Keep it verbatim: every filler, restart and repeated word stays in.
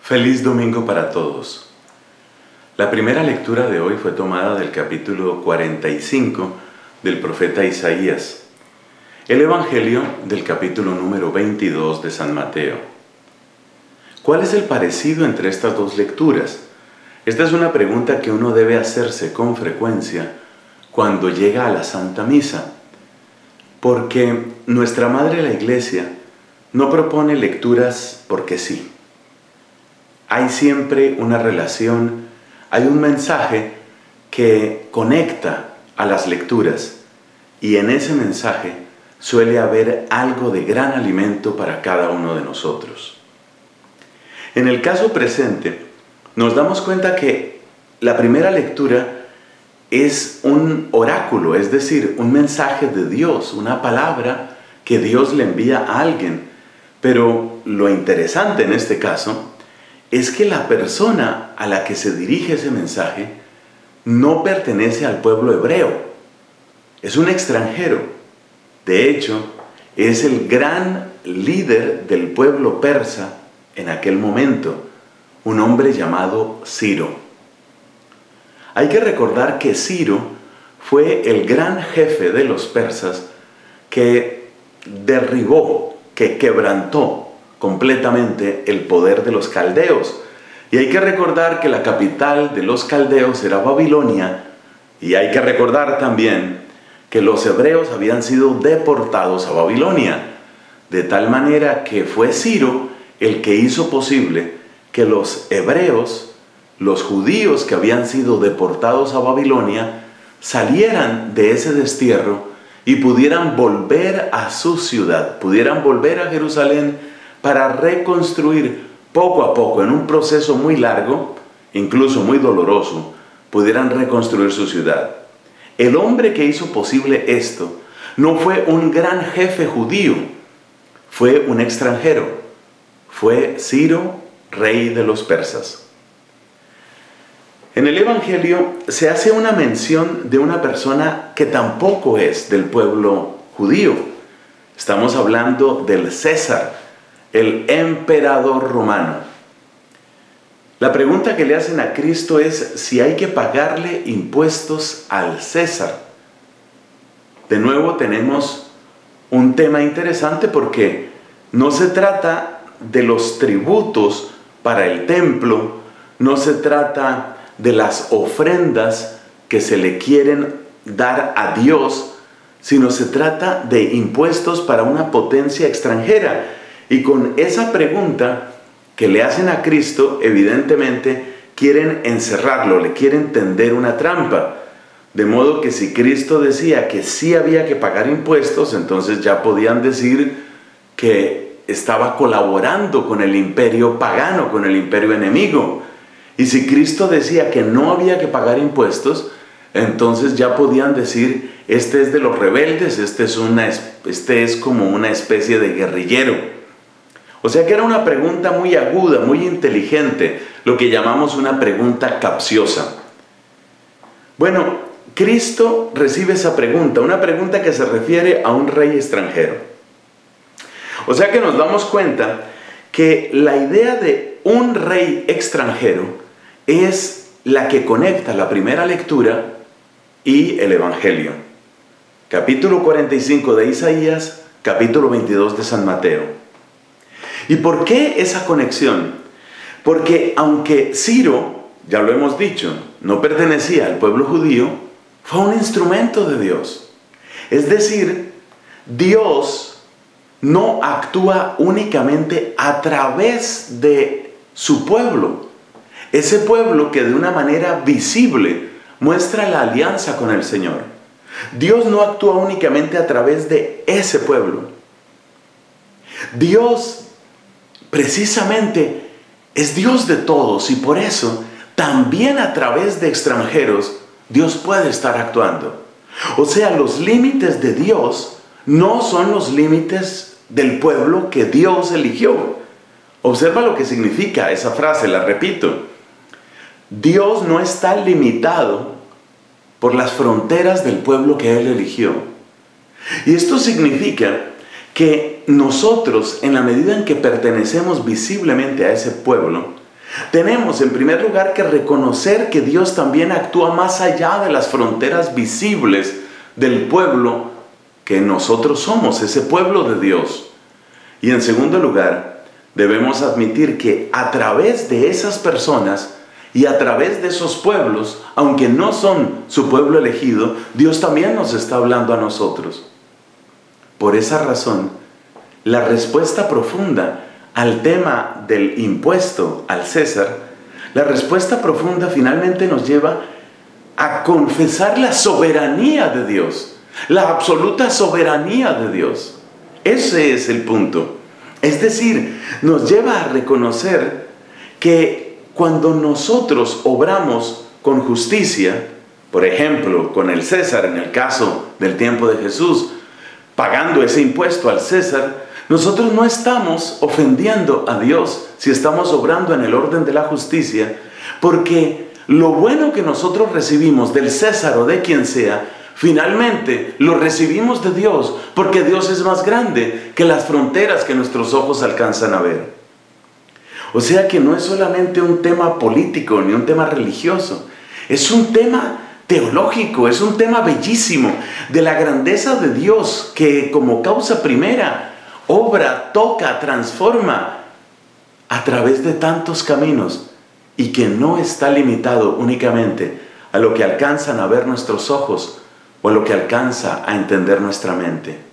Feliz domingo para todos. La primera lectura de hoy fue tomada del capítulo cuarenta y cinco del profeta Isaías, el Evangelio del capítulo número veintidós de San Mateo. ¿Cuál es el parecido entre estas dos lecturas? Esta es una pregunta que uno debe hacerse con frecuencia cuando llega a la Santa Misa, porque nuestra Madre la Iglesia no propone lecturas porque sí. Hay siempre una relación, hay un mensaje que conecta a las lecturas y en ese mensaje suele haber algo de gran alimento para cada uno de nosotros. En el caso presente, nos damos cuenta que la primera lectura es un oráculo, es decir, un mensaje de Dios, una palabra que Dios le envía a alguien. Pero lo interesante en este caso es que la persona a la que se dirige ese mensaje no pertenece al pueblo hebreo, es un extranjero. De hecho, es el gran líder del pueblo persa en aquel momento, un hombre llamado Ciro. Hay que recordar que Ciro fue el gran jefe de los persas que derribó, que quebrantó completamente el poder de los caldeos. Y hay que recordar que la capital de los caldeos era Babilonia, y hay que recordar también que los hebreos habían sido deportados a Babilonia, de tal manera que fue Ciro el que hizo posible que los hebreos, los judíos que habían sido deportados a Babilonia, salieran de ese destierro y pudieran volver a su ciudad, pudieran volver a Jerusalén para reconstruir poco a poco, en un proceso muy largo, incluso muy doloroso, pudieran reconstruir su ciudad. El hombre que hizo posible esto no fue un gran jefe judío, fue un extranjero, fue Ciro, rey de los persas. En el Evangelio se hace una mención de una persona que tampoco es del pueblo judío. Estamos hablando del César, el emperador romano. La pregunta que le hacen a Cristo es si hay que pagarle impuestos al César. De nuevo tenemos un tema interesante porque no se trata de los tributos para el templo, no se trata de las ofrendas que se le quieren dar a Dios, sino se trata de impuestos para una potencia extranjera. Y con esa pregunta que le hacen a Cristo, evidentemente quieren encerrarlo, le quieren tender una trampa. De modo que si Cristo decía que sí había que pagar impuestos, entonces ya podían decir que estaba colaborando con el imperio pagano, con el imperio enemigo. Y si Cristo decía que no había que pagar impuestos, entonces ya podían decir, este es de los rebeldes, este es, una, este es como una especie de guerrillero. O sea que era una pregunta muy aguda, muy inteligente, lo que llamamos una pregunta capciosa. Bueno, Cristo recibe esa pregunta, una pregunta que se refiere a un rey extranjero. O sea que nos damos cuenta que la idea de un rey extranjero es la que conecta la primera lectura y el Evangelio. Capítulo cuarenta y cinco de Isaías, capítulo veintidós de San Mateo. ¿Y por qué esa conexión? Porque aunque Ciro, ya lo hemos dicho, no pertenecía al pueblo judío, fue un instrumento de Dios. Es decir, Dios no actúa únicamente a través de su pueblo. Ese pueblo que de una manera visible muestra la alianza con el Señor. Dios no actúa únicamente a través de ese pueblo. Dios precisamente es Dios de todos y por eso también a través de extranjeros Dios puede estar actuando. O sea, los límites de Dios no son los límites del pueblo que Dios eligió. Observa lo que significa esa frase, la repito. Dios no está limitado por las fronteras del pueblo que Él eligió. Y esto significa que nosotros, en la medida en que pertenecemos visiblemente a ese pueblo, Tenemos en primer lugar que reconocer que Dios también actúa más allá de las fronteras visibles del pueblo que nosotros somos, ese pueblo de Dios. Y en segundo lugar, debemos admitir que a través de esas personas y a través de esos pueblos, aunque no son su pueblo elegido, Dios también nos está hablando a nosotros. Por esa razón, la respuesta profunda al tema del impuesto al César, la respuesta profunda finalmente nos lleva a confesar la soberanía de Dios, la absoluta soberanía de Dios. Ese es el punto. Es decir, nos lleva a reconocer que cuando nosotros obramos con justicia, por ejemplo, con el César, en el caso del tiempo de Jesús, pagando ese impuesto al César, nosotros no estamos ofendiendo a Dios si estamos obrando en el orden de la justicia, porque lo bueno que nosotros recibimos del César o de quien sea, finalmente lo recibimos de Dios, porque Dios es más grande que las fronteras que nuestros ojos alcanzan a ver. O sea que no es solamente un tema político ni un tema religioso, es un tema teológico, es un tema bellísimo de la grandeza de Dios que como causa primera obra, toca, transforma a través de tantos caminos y que no está limitado únicamente a lo que alcanzan a ver nuestros ojos o a lo que alcanza a entender nuestra mente.